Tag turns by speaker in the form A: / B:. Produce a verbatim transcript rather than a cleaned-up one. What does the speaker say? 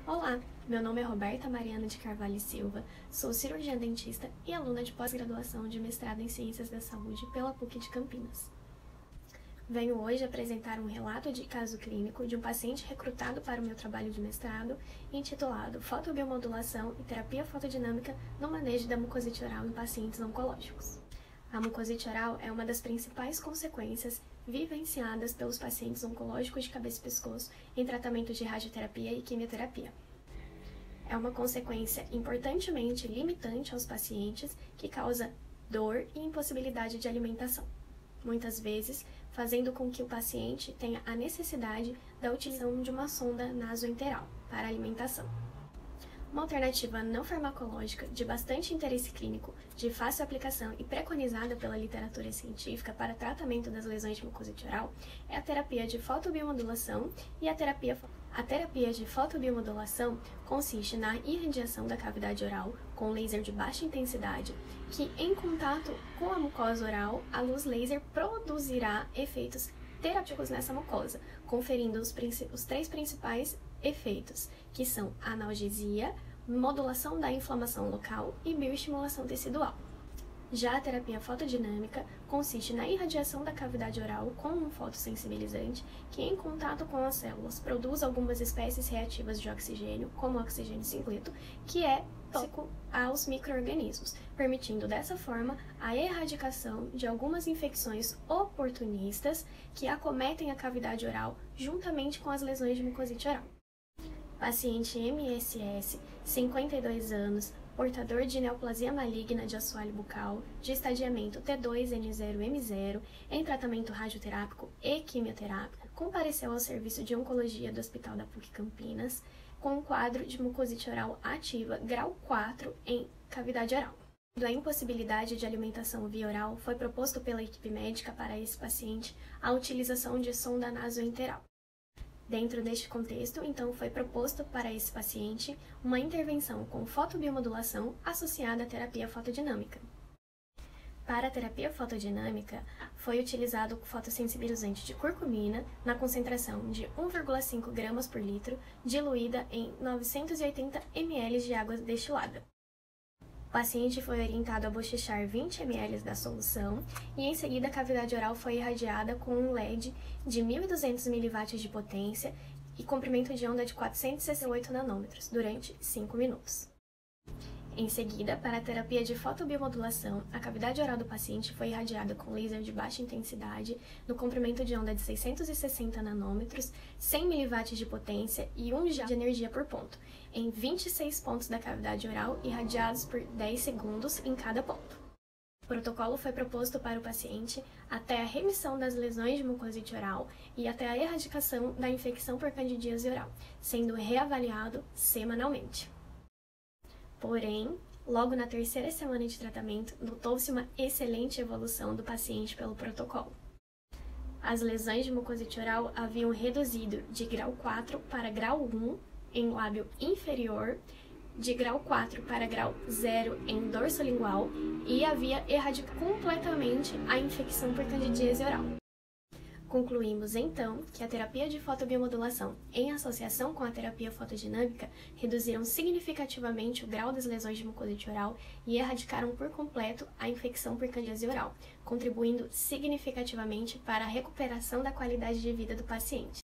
A: Olá, meu nome é Roberta Mariana de Carvalho e Silva, sou cirurgiã dentista e aluna de pós-graduação de mestrado em Ciências da Saúde pela P U C de Campinas. Venho hoje apresentar um relato de caso clínico de um paciente recrutado para o meu trabalho de mestrado, intitulado Fotobiomodulação e Terapia Fotodinâmica no Manejo da Mucosite Oral em Pacientes Oncológicos. A mucosite oral é uma das principais consequências vivenciadas pelos pacientes oncológicos de cabeça e pescoço em tratamento de radioterapia e quimioterapia. É uma consequência importantemente limitante aos pacientes que causa dor e impossibilidade de alimentação, muitas vezes fazendo com que o paciente tenha a necessidade da utilização de uma sonda nasoenteral para alimentação. Uma alternativa não farmacológica de bastante interesse clínico, de fácil aplicação e preconizada pela literatura científica para tratamento das lesões de mucosite oral é a terapia de fotobiomodulação e a terapia A terapia de fotobiomodulação consiste na irradiação da cavidade oral com laser de baixa intensidade, que em contato com a mucosa oral, a luz laser produzirá efeitos terapêuticos nessa mucosa, conferindo os, os três principais efeitos, que são analgesia, modulação da inflamação local e bioestimulação tecidual. Já a terapia fotodinâmica consiste na irradiação da cavidade oral com um fotossensibilizante que, em contato com as células, produz algumas espécies reativas de oxigênio, como o oxigênio singleto, que é tóxico aos micro-organismos, permitindo dessa forma a erradicação de algumas infecções oportunistas que acometem a cavidade oral juntamente com as lesões de mucosite oral. Paciente M S S, cinquenta e dois anos, portador de neoplasia maligna de assoalho bucal, de estadiamento T dois N zero M zero, em tratamento radioterápico e quimioterápico, compareceu ao serviço de oncologia do Hospital da P U C Campinas, com um quadro de mucosite oral ativa grau quatro em cavidade oral. Da impossibilidade de alimentação via oral, foi proposto pela equipe médica para esse paciente a utilização de sonda nasoenteral. Dentro deste contexto, então, foi proposto para esse paciente uma intervenção com fotobiomodulação associada à terapia fotodinâmica. Para a terapia fotodinâmica, foi utilizado o fotossensibilizante de curcumina na concentração de um vírgula cinco gramas por litro, diluída em novecentos e oitenta mililitros de água destilada. O paciente foi orientado a bochechar vinte mililitros da solução e, em seguida, a cavidade oral foi irradiada com um L E D de mil e duzentos miliwatt de potência e comprimento de onda de quatrocentos e sessenta e oito nanômetros durante cinco minutos. Em seguida, para a terapia de fotobiomodulação, a cavidade oral do paciente foi irradiada com laser de baixa intensidade no comprimento de onda de seiscentos e sessenta nanômetros, cem miliwatt de potência e um joule de energia por ponto, em vinte e seis pontos da cavidade oral irradiados por dez segundos em cada ponto. O protocolo foi proposto para o paciente até a remissão das lesões de mucosite oral e até a erradicação da infecção por candidíase oral, sendo reavaliado semanalmente. Porém, logo na terceira semana de tratamento, notou-se uma excelente evolução do paciente pelo protocolo. As lesões de mucosite oral haviam reduzido de grau quatro para grau um em lábio inferior, de grau quatro para grau zero em dorso lingual e havia erradicado completamente a infecção por candidíase oral. Concluímos, então, que a terapia de fotobiomodulação, em associação com a terapia fotodinâmica, reduziram significativamente o grau das lesões de mucosite oral e erradicaram por completo a infecção por candidíase oral, contribuindo significativamente para a recuperação da qualidade de vida do paciente.